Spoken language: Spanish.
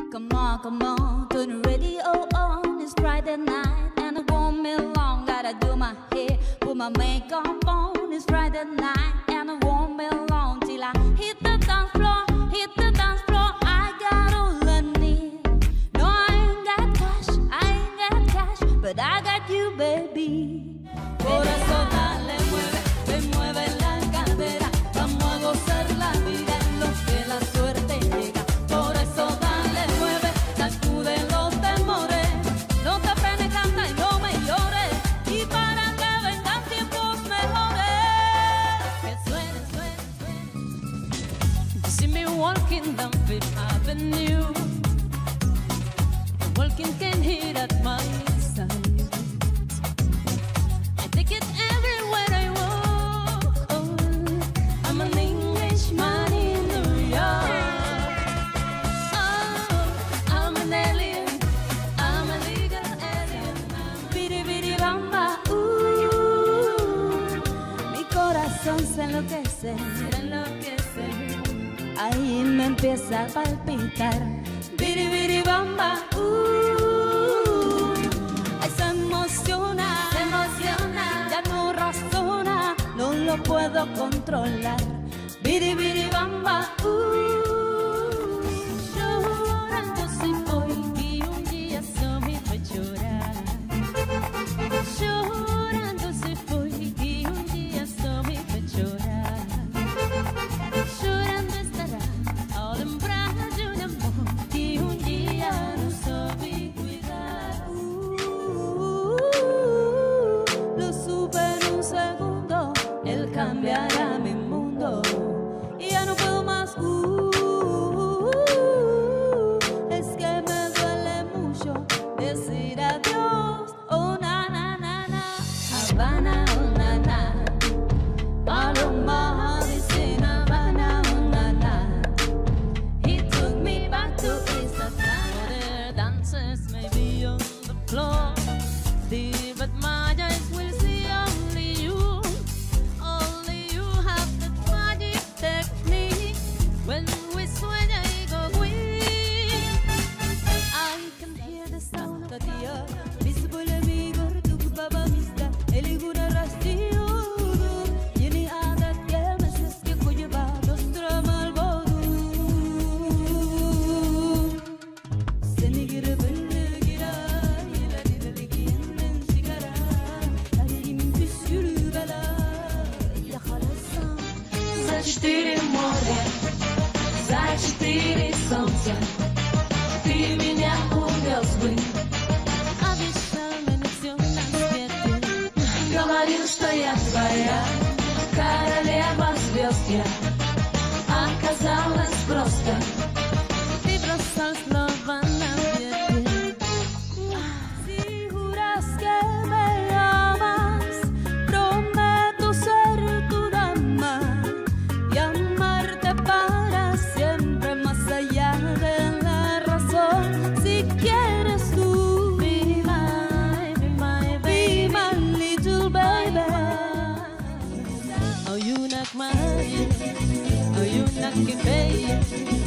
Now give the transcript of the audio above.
Come on, turn the radio on. It's Friday night and I won't be long. Gotta do my hair, put my makeup on. It's Friday night and I won't be long till I hit the dance floor, hit the dance floor. I got all I need. No, I ain't got cash, but I got you, baby. Por eso dale, mueve la cadera. Vamos a gozar la vida en lo que la suerte llega. Por eso dale, mueve, sacude los temores. No te apenes, canta y no me llores. Y para que vengan tiempos mejores, que suene, suene, suene. You see me walking down Fifth Avenue, walking can hear at my side. I take it everywhere I walk. Oh, I'm an Englishman in New York. Oh, I'm an alien. I'm a legal alien. Bidi bidi bamba. Mi corazón se enloquece. Ahí me empieza a palpitar. Bidi bidi bamba. Ay, se emociona, ya no razona, no lo puedo controlar. Bidi bidi bamba. Llorando se foi y un día só me fue llorar. Llorando se foi y un día só me fue llorar. Llorando estará ao lembrar de un amor que un día no soube cuidar. Lo supe en un segundo, él cambiará mi mundo y ya no puedo más. Es que me duele mucho decir adiós. Oh, na, na, na, na. Havana, oh, na, na. Paloma dice Havana, oh, na, na. He took me back to East Atlanta. Other dancers may be on the floor, but my eyes will see only you. Only you have that magic technique. When we sueña y go we, I can hear the sound of the earth. Visible amigo, tu baba mista, eliguna rastio. Yeni adat gelmez eski koyuba, dostum albodu. Seni girip önüne girer, ileri giyinden sigara. Alerimin püskürü bela, yakalasam. За 4 моря, за 4 солнца ты меня увез бы. Обещал мне все на свете. Говорил, что я твоя королева звезд я. Оказалось просто. Ты бросал слова на ветер. Si juras que me amas, prometo ser tu dama y amarte para siempre más allá de la razón. Si quieres tú, be my little baby. Oh, you knock my head, oh, you knock it, baby.